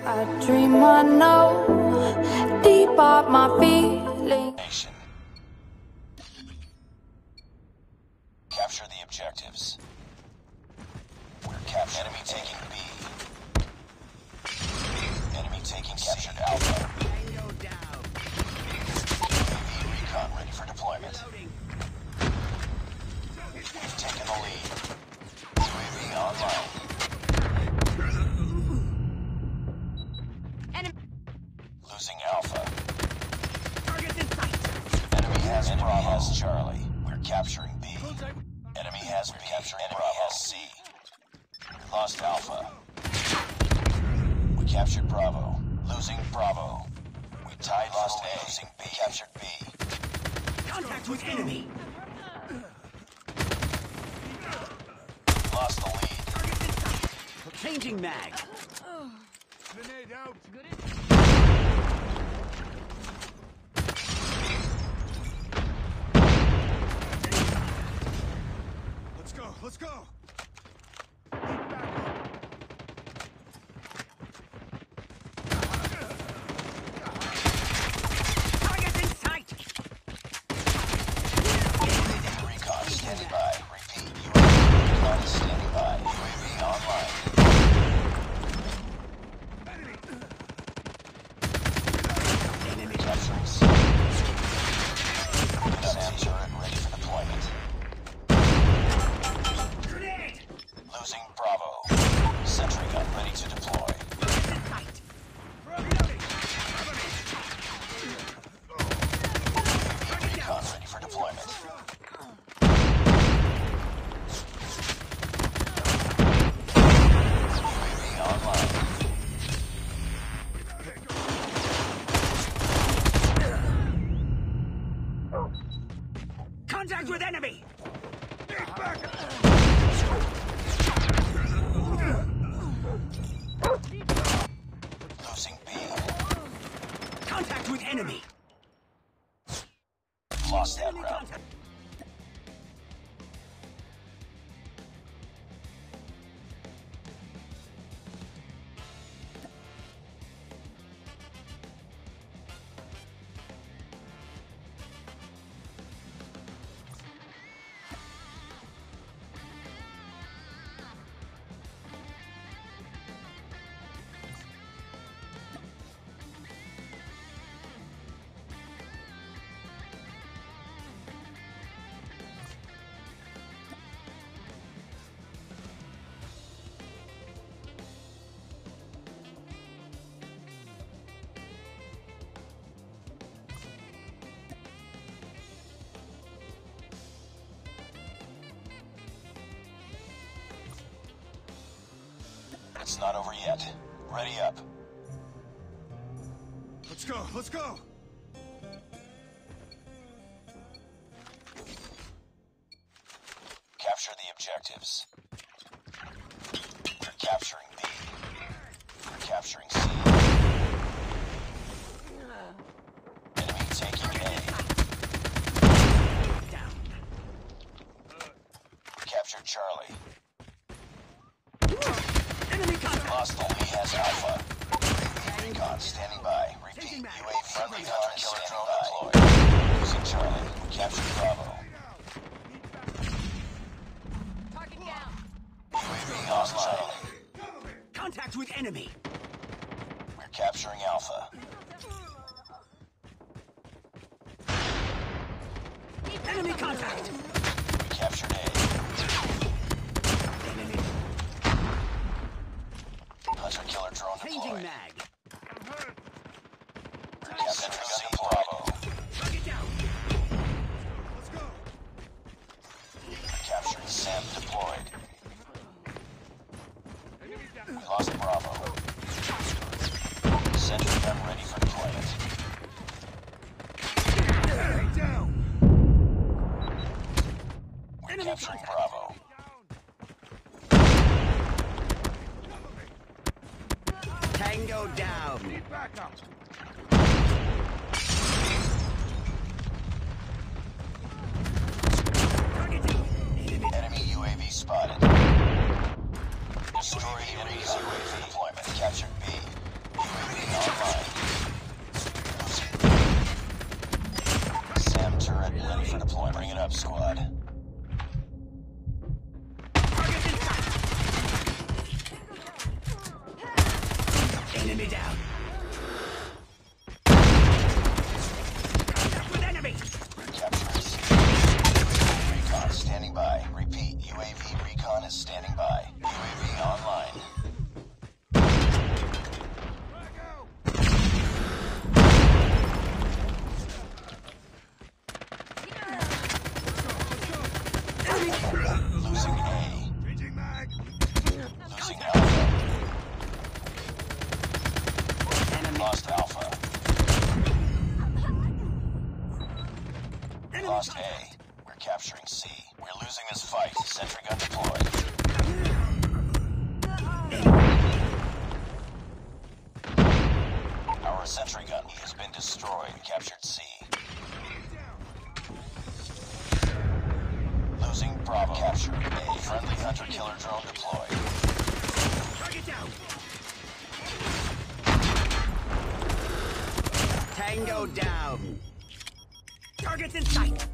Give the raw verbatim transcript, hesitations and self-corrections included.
I dream I know deep up my feelings. Capture the objectives. We're captured. Enemy taking B. Enemy taking captured Alpha. Tango down. U A V recon ready for deployment. We've taken the lead. U A V online. Enemy. Losing Alpha. Target in sight. Enemy has Enemy Bravo. has Charlie. We're capturing B. Enemy has B. Capturing Enemy Bravo. has C. We lost Alpha. We captured Bravo. Losing Bravo. We tied lost A. Losing B. Captured B. Contact with enemy. Lost the lead. Changing mag. Grenade out. Let's go. Let's go. Target in sight. Recon standing by. Repeat. U A V recon is standing by. U A V online. Enemy capturing C. SAM turret ready for deployment. Grenade. Losing Bravo. Sentry gun ready to deploy. Target in sight. Recon ready for deployment. U A V online. Contact with enemy. Losing B. Contact with enemy. Lost that Enemy round. contact. It's not over yet. Ready up. Let's go. Let's go. Capture the objectives. We're capturing B. We're capturing C. Enemy taking A. Down. We captured Charlie. Enemy contact. Lost the lead has Alpha. Recon standing by. Repeat. U A V friendly hunter killer drone deployed. Losing Charlie. We captured Bravo. Target down. U A V lost Charlie. Contact with enemy. We're capturing Alpha. Enemy contact. We captured A. Enemy. Hunter killer drone Changing deployed. mag. Captured C. Bravo. Target down. Let's go. Capturing Sam deployed. Enemy down. We lost Bravo. Sentry gun ready for deployment. Enemy down. We're Enemy capturing contact. Bravo. Tango down. Need backup. Target down. Enemy. Enemy U A V spotted. Destroyed enemy's U A V deployment. Captured B. Enemy down. Contact with enemy. We're capturing C. Recon standing by. Repeat, U A V recon is standing by. U A V online. Losing A. Changing mag. Losing Alpha. Lost Alpha. Lost A. We're capturing C. We're losing this fight. Sentry gun deployed. Our sentry gun has been destroyed. Captured C. Losing Bravo. Captured A. Friendly hunter-killer drone deployed. Target down. Tango down. Target's in sight.